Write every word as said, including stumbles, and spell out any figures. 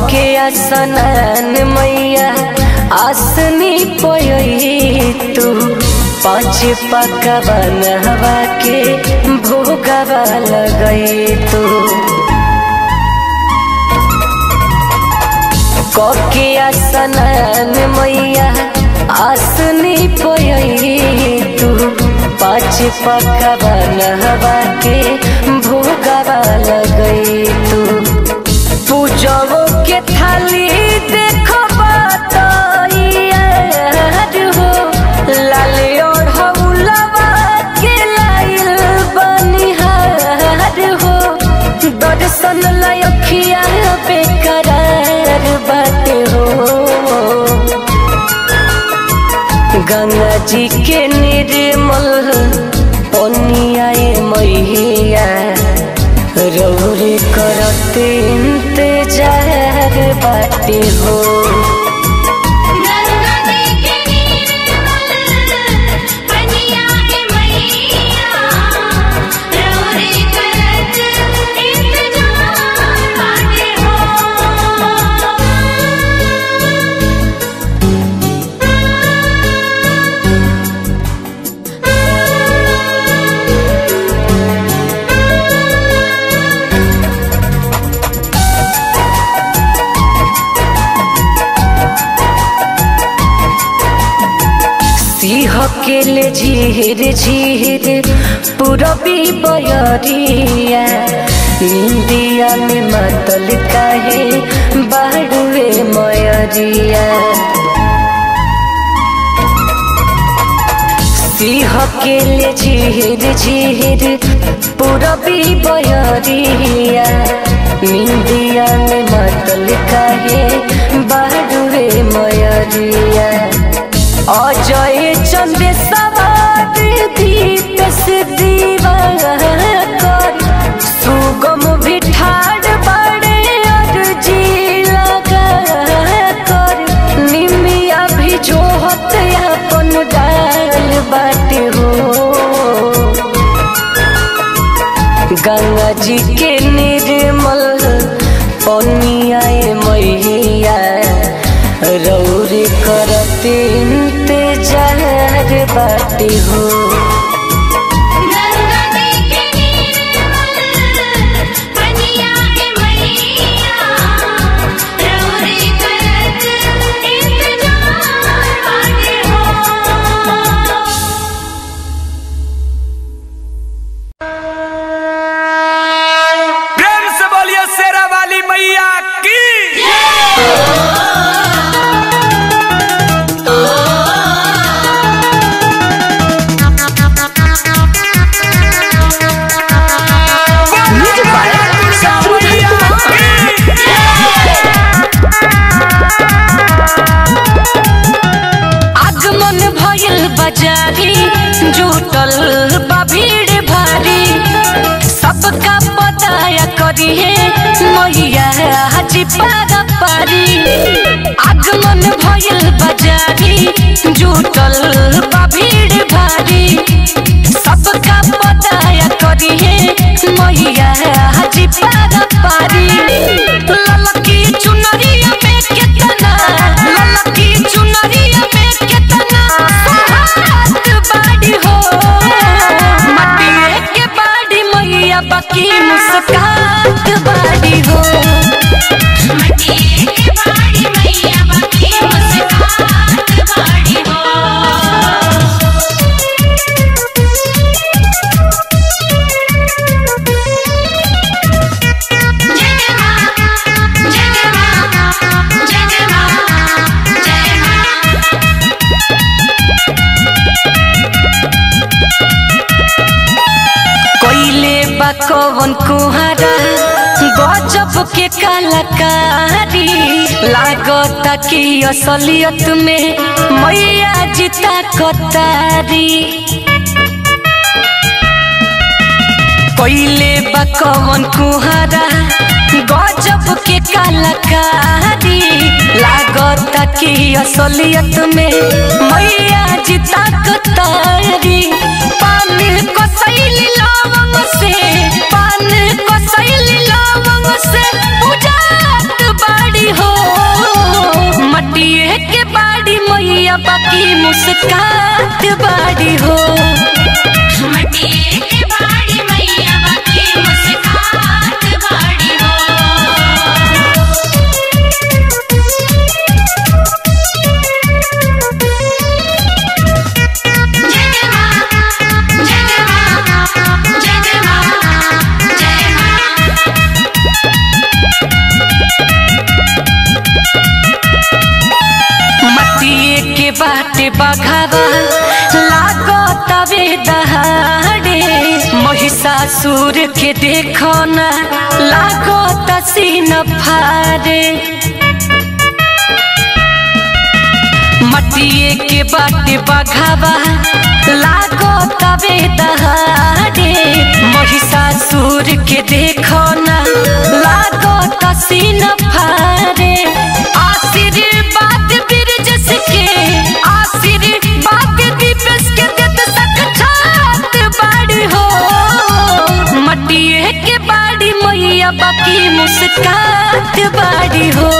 कके आसनान मैया आसनी पयई तू पाँच पकवान हवा के भोगवा लगई तू कके आसनान मैया आसनी पयई तू पाँच पकवान हवा के भोगवा लगई तू पूजो के थाली देखो दर्शन लखिया बेकरार बाटे हो गंगा जी के निर्मल पनिया मैया रौरे करते इंतजार बाटे हो हकेले झीर झीर पूरबी बयरिया निंदिया में मतल काहे बाड़ुए मयरिया हकेले झीर झीर पूरबी बयरिया निंदिया में मतल काहे बाड़ुए मयरिया अजय चंद सवार दीप से दीवार कर सुगम भी ठाड़ बड़े अर्जी लगा कर निमिया भी जोहत अपन डाल बाटे हो गंगा जी के निर्मल पनिया मैया रौरे करते इंतजार बाटे हो प्रेम से बोलिए शेरा वाली मैया की बाजारी जुटल भीड़ भारी सबका पताया करिए मैया हाजी पारा पारी आगमन भइल बाजारी जुटल भीड़ भारी सबका पताया करिए मैया हाजी पारा पारी ललकी चुनरिया में कितना ललकी चुनरिया में कितना बाड़ी हो मटिए के बाड़ी मैया बाकी मुस्कात बाड़ी हो मटिए के बाड़ी मैया बाकी मुस्कात बाड़ी हो कवन कुहारा गजब के कलाकारी लागता कि असलियत में मैया जीता कतारी कोइले बा कवन कुहारा गजब के कलाकारी लागता कि असलियत में मैया जीता कतारी पान को सैली लवंग से पान को सैली लवंग से पूजात बाड़ी हो मैया बाकी मुस्कात बाड़ी हो। मटिए के बाड़ी मैया बाकी मुस्कात बाड़ी हो। जय जय मां जय जय मां जय जय मां जय मां। मटिए के बाटे बघावा लागो तवे दहाड़े महिषासुर के देखो ना लागो तसीन फारे। मटिए के बाटे बघावा लागो तवे दहाड़े महिषासुर के देखो ना लागो तसीन फारे। आशीर्वाद बिरजस के आशीर्वाद दिवस के देत साक्षात बाड़ी हो। मटिए के बाड़ी मैया बाकी मुस्कात बाड़ी हो।